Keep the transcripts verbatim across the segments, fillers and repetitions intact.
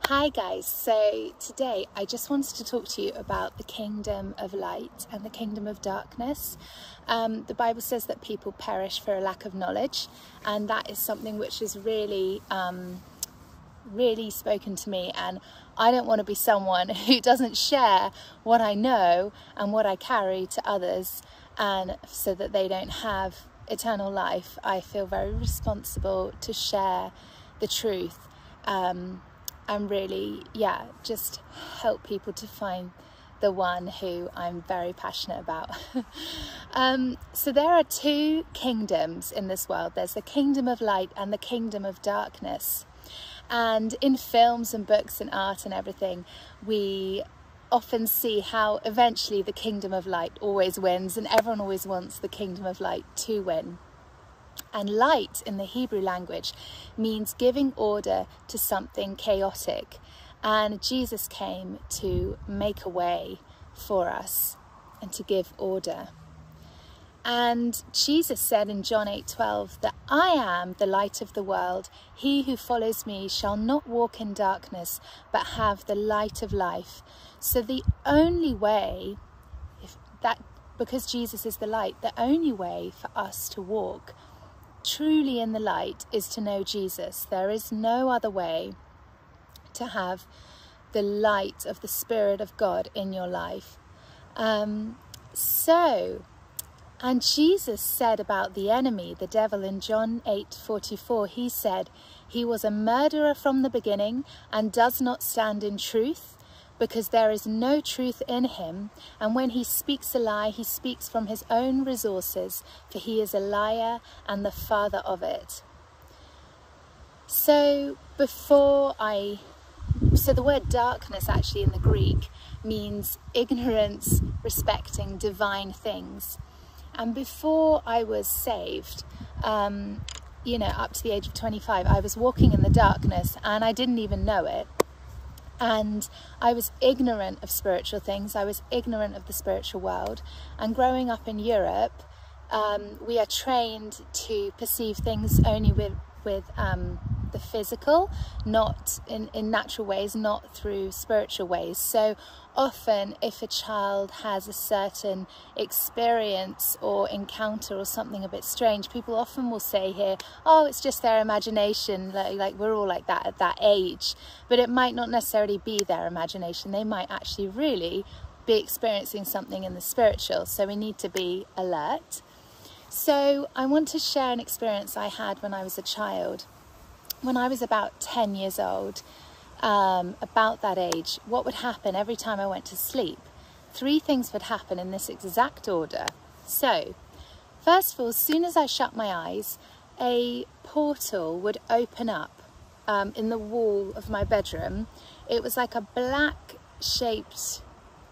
Hi guys, so today I just wanted to talk to you about the kingdom of light and the kingdom of darkness. Um, the Bible says that people perish for a lack of knowledge, and that is something which has really, um, really spoken to me, and I don't want to be someone who doesn't share what I know and what I carry to others, and so that they don't have eternal life. I feel very responsible to share the truth. Um, and really, yeah, just help people to find the one who I'm very passionate about. um, so there are two kingdoms in this world. There's the kingdom of light and the kingdom of darkness. And in films and books and art and everything, we often see how eventually the kingdom of light always wins, and everyone always wants the kingdom of light to win. And light in the Hebrew language means giving order to something chaotic. And Jesus came to make a way for us and to give order. And Jesus said in John eight twelve that I am the light of the world. He who follows me shall not walk in darkness, but have the light of life. So the only way, if that because Jesus is the light, the only way for us to walk truly in the light is to know Jesus. There is no other way to have the light of the Spirit of God in your life. Um, so, and Jesus said about the enemy, the devil, in John eight forty-four, he said, he was a murderer from the beginning and does not stand in truth, because there is no truth in him, and when he speaks a lie, he speaks from his own resources, for he is a liar and the father of it. So before I, so the word darkness actually in the Greek means ignorance respecting divine things. And before I was saved, um, you know, up to the age of twenty-five, I was walking in the darkness and I didn't even know it. And I was ignorant of spiritual things. I was ignorant of the spiritual world. And growing up in Europe, um, we are trained to perceive things only with, with um, the physical, not in, in natural ways, not through spiritual ways. So often if a child has a certain experience or encounter or something a bit strange, people often will say here, oh, it's just their imagination, like, like we're all like that at that age. But it might not necessarily be their imagination. They might actually really be experiencing something in the spiritual. So we need to be alert. So I want to share an experience I had when I was a child. When I was about ten years old, um, about that age, what would happen every time I went to sleep? Three things would happen in this exact order. So, first of all, as soon as I shut my eyes, a portal would open up um, in the wall of my bedroom. It was like a black shaped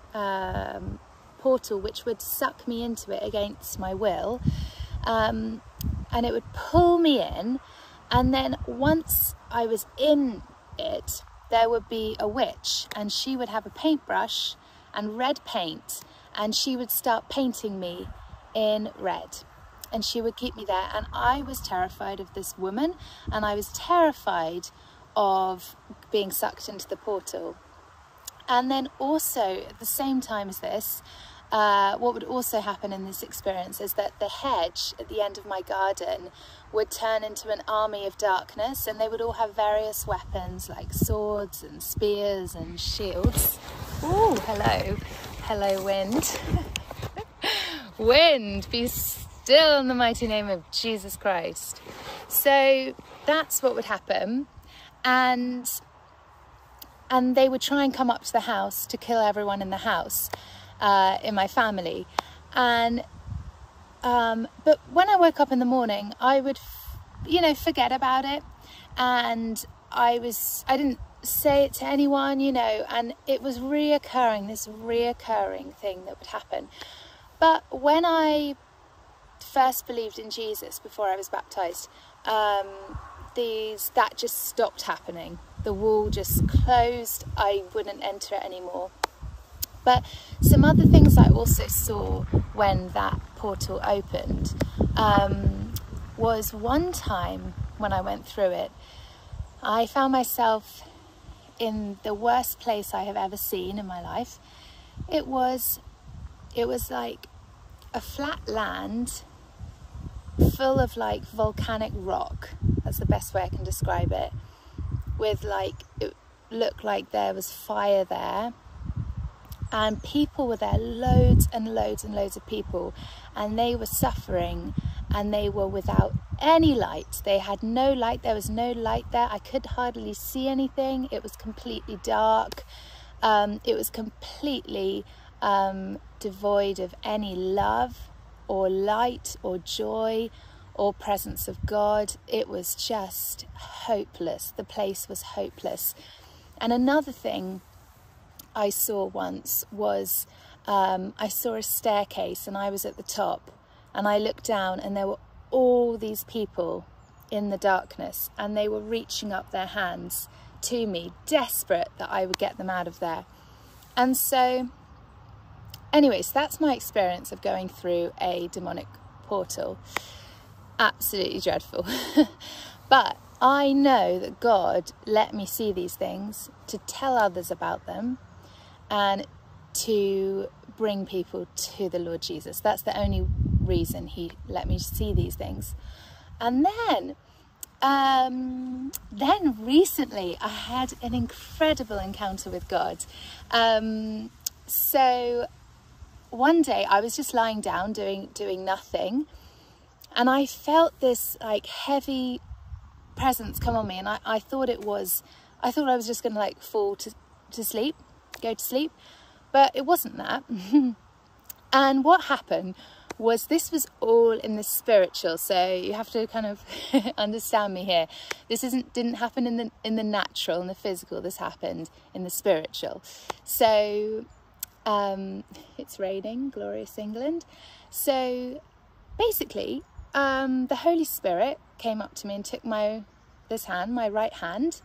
um, portal which would suck me into it against my will, um, and it would pull me in. And then once I was in it, there would be a witch, and she would have a paintbrush and red paint, and she would start painting me in red, and she would keep me there. And I was terrified of this woman, and I was terrified of being sucked into the portal. And then also at the same time as this, Uh, what would also happen in this experience is that the hedge at the end of my garden would turn into an army of darkness, and they would all have various weapons like swords and spears and shields. Oh, hello. Hello, wind. Wind, be still in the mighty name of Jesus Christ. So that's what would happen. And, and they would try and come up to the house to kill everyone in the house. Uh, in my family. And um, but when I woke up in the morning, I would f you know forget about it, and I was I didn't say it to anyone, you know, and it was reoccurring, this reoccurring thing that would happen. But when I first believed in Jesus before I was baptized, um, these that just stopped happening. The wall just closed. I wouldn't enter it anymore. But some other things I also saw when that portal opened um, was one time when I went through it, I found myself in the worst place I have ever seen in my life. It was, it was like a flat land full of like volcanic rock. That's the best way I can describe it. With like, it looked like there was fire there, and people were there, loads and loads and loads of people, and they were suffering, and they were without any light. They had no light. There was no light there. I could hardly see anything. It was completely dark. Um, it was completely um, devoid of any love or light or joy or presence of God. It was just hopeless. The place was hopeless. And another thing I saw once was um, I saw a staircase, and I was at the top, and I looked down, and there were all these people in the darkness, and they were reaching up their hands to me, desperate that I would get them out of there. And so anyways, that's my experience of going through a demonic portal. Absolutely dreadful. But I know that God let me see these things to tell others about them and to bring people to the Lord Jesus. That's the only reason he let me see these things. And then um then recently I had an incredible encounter with God. Um so one day I was just lying down doing doing nothing, and I felt this like heavy presence come on me, and I, I thought it was I thought I was just gonna like fall to, to sleep, go to sleep, but it wasn't that. And what happened was, this was all in the spiritual, so you have to kind of understand me here. This isn't didn't happen in the in the natural and the physical. This happened in the spiritual. So um it's raining, glorious England. So basically um the Holy Spirit came up to me and took my this hand, my right hand,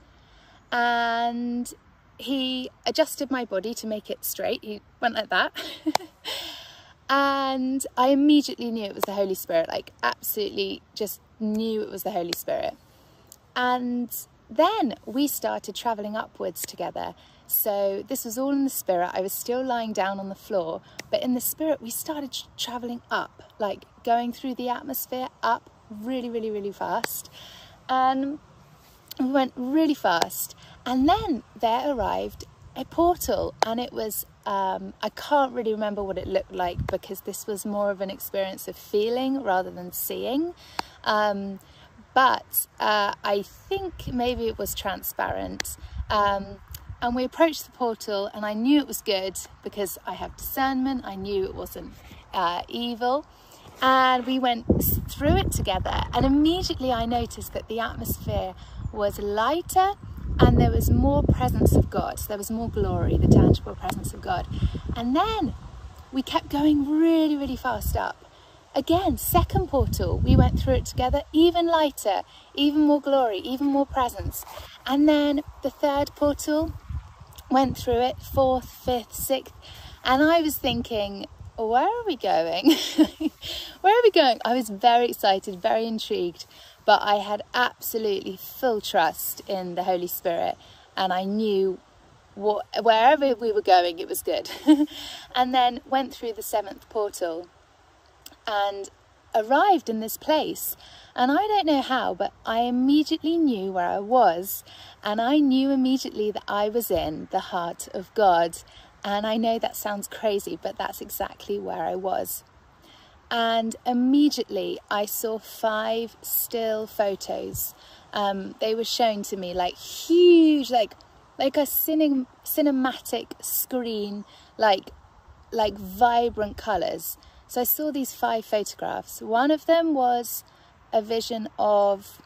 and he adjusted my body to make it straight. He went like that. And I immediately knew it was the Holy Spirit, like absolutely just knew it was the Holy Spirit. And then we started traveling upwards together. So this was all in the spirit. I was still lying down on the floor, but in the spirit we started traveling up, like going through the atmosphere up really, really, really fast. And we went really fast. And then there arrived a portal, and it was um I can't really remember what it looked like, because this was more of an experience of feeling rather than seeing, um but uh I think maybe it was transparent, um and we approached the portal, and I knew it was good because I have discernment. I knew it wasn't uh evil, and we went through it together, and immediately I noticed that the atmosphere was lighter, and there was more presence of God. So there was more glory, the tangible presence of God. And then we kept going really, really fast up. Again, second portal, we went through it together, even lighter, even more glory, even more presence. And then the third portal, went through it, fourth, fifth, sixth. And I was thinking, where are we going? Where are we going? I was very excited, very intrigued. But I had absolutely full trust in the Holy Spirit, and I knew what, wherever we were going, it was good. And then went through the seventh portal and arrived in this place. And I don't know how, but I immediately knew where I was, and I knew immediately that I was in the heart of God. And I know that sounds crazy, but that's exactly where I was. And immediately I saw five still photos. Um, they were shown to me, like huge, like like a cine cinematic screen, like like vibrant colours. So I saw these five photographs. One of them was a vision of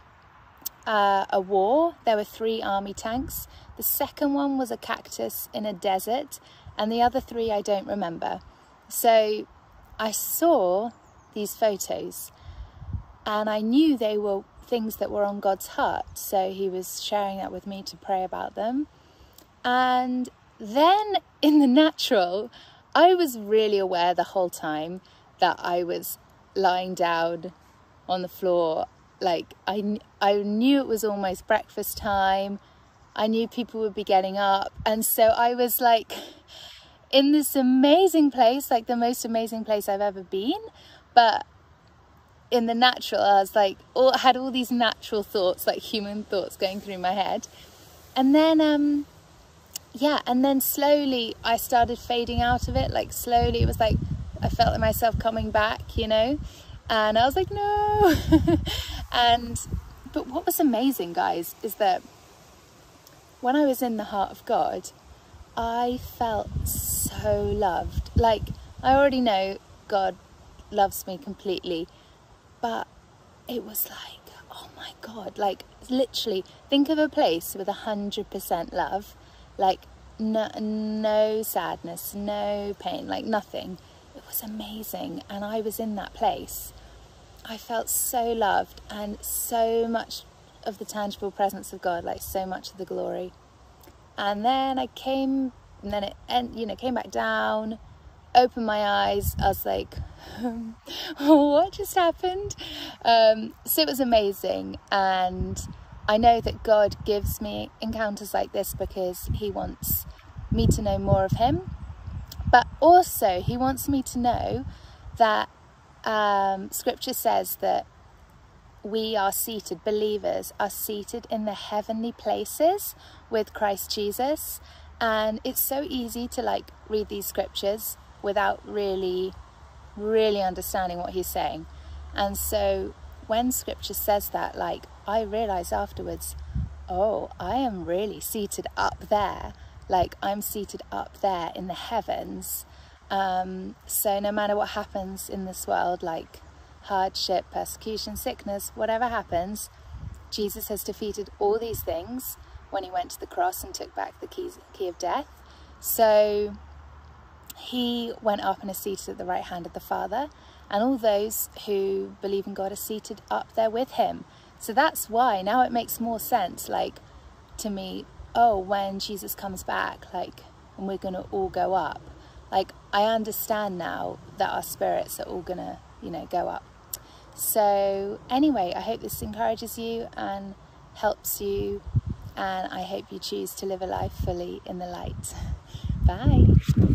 uh, a war. There were three army tanks. The second one was a cactus in a desert, and the other three I don't remember. So I saw these photos, and I knew they were things that were on God's heart. So he was sharing that with me to pray about them. And then in the natural, I was really aware the whole time that I was lying down on the floor. Like I, I knew it was almost breakfast time. I knew people would be getting up. And so I was like in this amazing place, like the most amazing place I've ever been. But in the natural, I was like, all, I had all these natural thoughts, like human thoughts going through my head. And then, um, yeah, and then slowly I started fading out of it. Like slowly, it was like, I felt myself coming back, you know, and I was like, no. And, but what was amazing, guys, is that when I was in the heart of God, I felt so loved. Like, I already know God loves me completely, but it was like, oh my God, like literally think of a place with a hundred percent love, like no, no sadness, no pain, like nothing. It was amazing. And I was in that place. I felt so loved, and so much of the tangible presence of God, like so much of the glory. And then I came, and then it, and you know, came back down, opened my eyes. I was like, what just happened? Um, so it was amazing. And I know that God gives me encounters like this because he wants me to know more of him. But also he wants me to know that um, scripture says that we are seated, believers are seated in the heavenly places with Christ Jesus. And it's so easy to like read these scriptures without really, really understanding what he's saying. And so when scripture says that, like, I realize afterwards, oh, I am really seated up there. Like, I'm seated up there in the heavens. Um, so no matter what happens in this world, like hardship, persecution, sickness, whatever happens, Jesus has defeated all these things when he went to the cross and took back the keys, key of death. So he went up and is seated at the right hand of the Father, and all those who believe in God are seated up there with him. So that's why now it makes more sense, like, to me, oh, when Jesus comes back, like, and we're going to all go up, like, I understand now that our spirits are all going to, you know, go up. So anyway, I hope this encourages you and helps you, and I hope you choose to live a life fully in the light. Bye.